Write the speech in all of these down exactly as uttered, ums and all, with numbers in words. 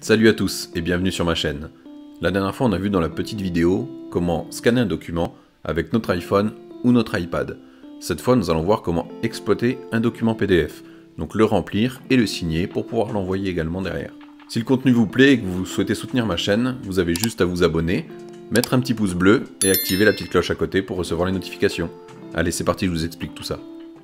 Salut à tous et bienvenue sur ma chaîne. La dernière fois on a vu dans la petite vidéo comment scanner un document avec notre iPhone ou notre iPad. Cette fois nous allons voir comment exploiter un document P D F, donc le remplir et le signer pour pouvoir l'envoyer également derrière. Si le contenu vous plaît et que vous souhaitez soutenir ma chaîne, vous avez juste à vous abonner, mettre un petit pouce bleu et activer la petite cloche à côté pour recevoir les notifications. Allez c'est parti, je vous explique tout ça.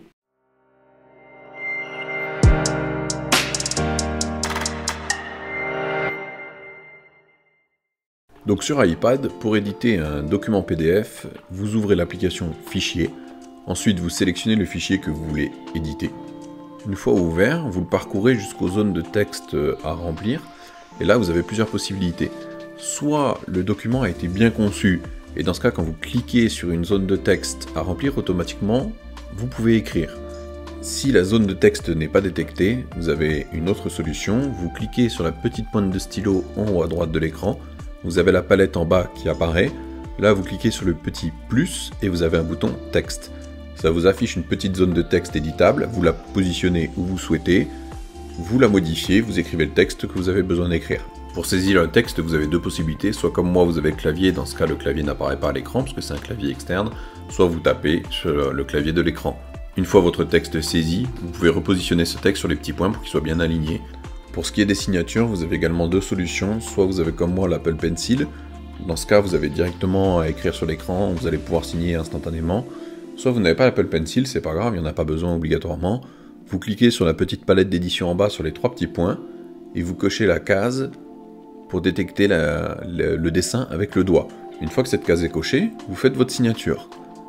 Donc sur iPad, pour éditer un document P D F, vous ouvrez l'application Fichier, ensuite vous sélectionnez le fichier que vous voulez éditer. Une fois ouvert, vous le parcourez jusqu'aux zones de texte à remplir, et là vous avez plusieurs possibilités. Soit le document a été bien conçu, et dans ce cas quand vous cliquez sur une zone de texte à remplir automatiquement, vous pouvez écrire. Si la zone de texte n'est pas détectée, vous avez une autre solution, vous cliquez sur la petite pointe de stylo en haut à droite de l'écran. Vous avez la palette en bas qui apparaît, là vous cliquez sur le petit plus et vous avez un bouton texte. Ça vous affiche une petite zone de texte éditable, vous la positionnez où vous souhaitez, vous la modifiez, vous écrivez le texte que vous avez besoin d'écrire. Pour saisir le texte, vous avez deux possibilités, soit comme moi vous avez le clavier, dans ce cas le clavier n'apparaît pas à l'écran parce que c'est un clavier externe, soit vous tapez sur le clavier de l'écran. Une fois votre texte saisi, vous pouvez repositionner ce texte sur les petits points pour qu'il soit bien aligné. Pour ce qui est des signatures, vous avez également deux solutions, soit vous avez comme moi l'Apple Pencil, dans ce cas vous avez directement à écrire sur l'écran, vous allez pouvoir signer instantanément, soit vous n'avez pas l'Apple Pencil, c'est pas grave, il n'y en a pas besoin obligatoirement, vous cliquez sur la petite palette d'édition en bas sur les trois petits points, et vous cochez la case pour détecter la, le, le dessin avec le doigt. Une fois que cette case est cochée, vous faites votre signature.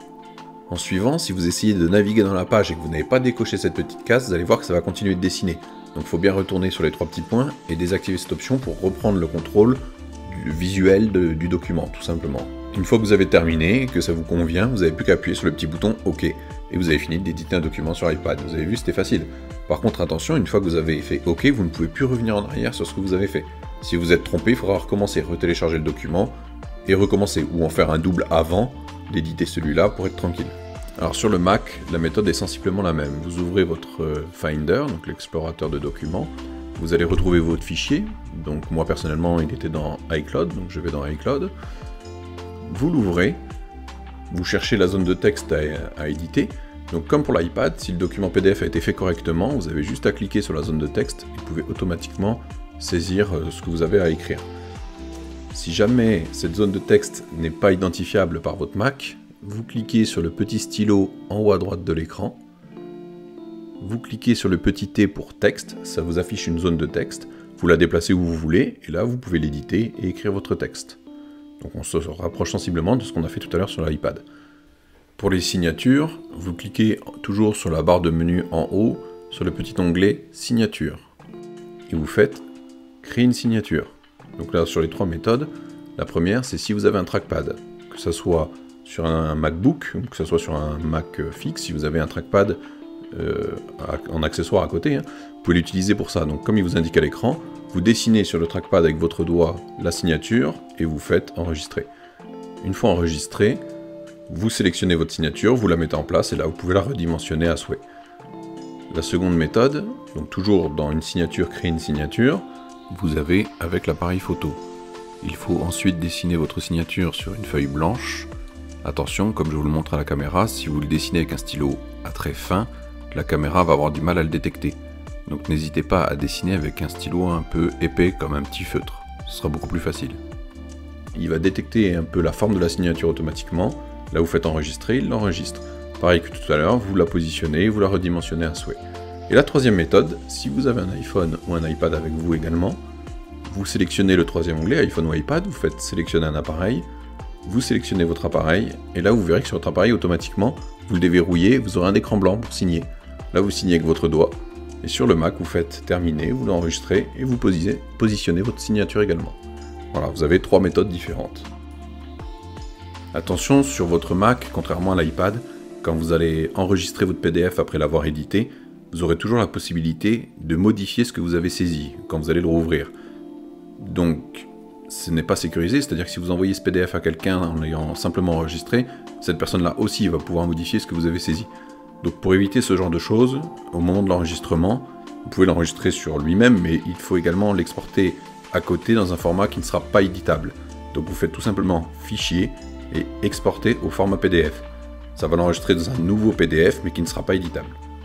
En suivant, si vous essayez de naviguer dans la page et que vous n'avez pas décoché cette petite case, vous allez voir que ça va continuer de dessiner. Donc il faut bien retourner sur les trois petits points et désactiver cette option pour reprendre le contrôle du visuel de, du document, tout simplement. Une fois que vous avez terminé et que ça vous convient, vous n'avez plus qu'à appuyer sur le petit bouton OK. Et vous avez fini d'éditer un document sur iPad. Vous avez vu, c'était facile. Par contre, attention, une fois que vous avez fait OK, vous ne pouvez plus revenir en arrière sur ce que vous avez fait. Si vous êtes trompé, il faudra recommencer, retélécharger le document et recommencer, ou en faire un double avant d'éditer celui-là pour être tranquille. Alors sur le Mac, la méthode est sensiblement la même. Vous ouvrez votre Finder, donc l'explorateur de documents, vous allez retrouver votre fichier, donc moi personnellement il était dans iCloud, donc je vais dans iCloud, vous l'ouvrez, vous cherchez la zone de texte à, à éditer, donc comme pour l'iPad, si le document P D F a été fait correctement, vous avez juste à cliquer sur la zone de texte et vous pouvez automatiquement saisir ce que vous avez à écrire. Si jamais cette zone de texte n'est pas identifiable par votre Mac, vous cliquez sur le petit stylo en haut à droite de l'écran, vous cliquez sur le petit T pour texte, ça vous affiche une zone de texte, vous la déplacez où vous voulez, et là vous pouvez l'éditer et écrire votre texte. Donc on se rapproche sensiblement de ce qu'on a fait tout à l'heure sur l'iPad. Pour les signatures, vous cliquez toujours sur la barre de menu en haut, sur le petit onglet Signature, et vous faites Créer une signature. Donc là sur les trois méthodes, la première c'est si vous avez un trackpad, que ce soit sur un MacBook, que ce soit sur un Mac fixe, si vous avez un trackpad euh, en accessoire à côté, hein, vous pouvez l'utiliser pour ça. Donc comme il vous indique à l'écran, vous dessinez sur le trackpad avec votre doigt la signature et vous faites enregistrer. Une fois enregistré, vous sélectionnez votre signature, vous la mettez en place et là vous pouvez la redimensionner à souhait. La seconde méthode, donc toujours dans une signature, créer une signature, vous avez avec l'appareil photo. Il faut ensuite dessiner votre signature sur une feuille blanche. Attention, comme je vous le montre à la caméra, si vous le dessinez avec un stylo à trait fin, la caméra va avoir du mal à le détecter. Donc n'hésitez pas à dessiner avec un stylo un peu épais comme un petit feutre, ce sera beaucoup plus facile. Il va détecter un peu la forme de la signature automatiquement, là vous faites enregistrer, il l'enregistre. Pareil que tout à l'heure, vous la positionnez, vous la redimensionnez à souhait. Et la troisième méthode, si vous avez un iPhone ou un iPad avec vous également, vous sélectionnez le troisième onglet, iPhone ou iPad, vous faites sélectionner un appareil, vous sélectionnez votre appareil, et là vous verrez que sur votre appareil, automatiquement, vous le déverrouillez, vous aurez un écran blanc pour signer. Là vous signez avec votre doigt, et sur le Mac vous faites terminer, vous l'enregistrez, et vous positionnez votre signature également. Voilà, vous avez trois méthodes différentes. Attention, sur votre Mac, contrairement à l'iPad, quand vous allez enregistrer votre P D F après l'avoir édité, vous aurez toujours la possibilité de modifier ce que vous avez saisi, quand vous allez le rouvrir. Donc, ce n'est pas sécurisé, c'est-à-dire que si vous envoyez ce P D F à quelqu'un en l'ayant simplement enregistré, cette personne-là aussi va pouvoir modifier ce que vous avez saisi. Donc pour éviter ce genre de choses, au moment de l'enregistrement, vous pouvez l'enregistrer sur lui-même, mais il faut également l'exporter à côté dans un format qui ne sera pas éditable. Donc vous faites tout simplement fichier et exporter au format P D F. Ça va l'enregistrer dans un nouveau P D F mais qui ne sera pas éditable.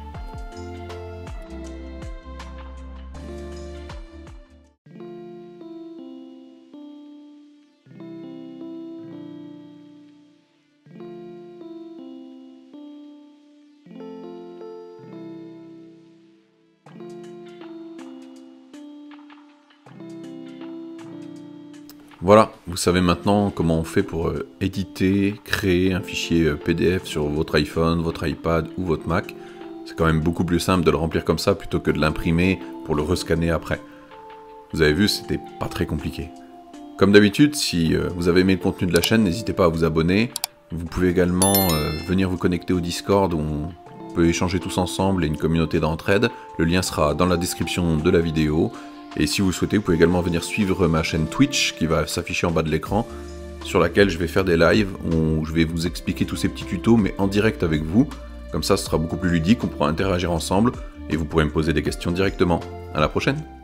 Voilà, vous savez maintenant comment on fait pour euh, éditer, créer un fichier euh, P D F sur votre iPhone, votre iPad ou votre Mac. C'est quand même beaucoup plus simple de le remplir comme ça plutôt que de l'imprimer pour le rescanner après. Vous avez vu, c'était pas très compliqué. Comme d'habitude, si euh, vous avez aimé le contenu de la chaîne, n'hésitez pas à vous abonner. Vous pouvez également euh, venir vous connecter au Discord où on peut échanger tous ensemble et une communauté d'entraide. Le lien sera dans la description de la vidéo. Et si vous le souhaitez, vous pouvez également venir suivre ma chaîne Twitch qui va s'afficher en bas de l'écran, sur laquelle je vais faire des lives où je vais vous expliquer tous ces petits tutos, mais en direct avec vous. Comme ça, ce sera beaucoup plus ludique, on pourra interagir ensemble et vous pourrez me poser des questions directement. À la prochaine!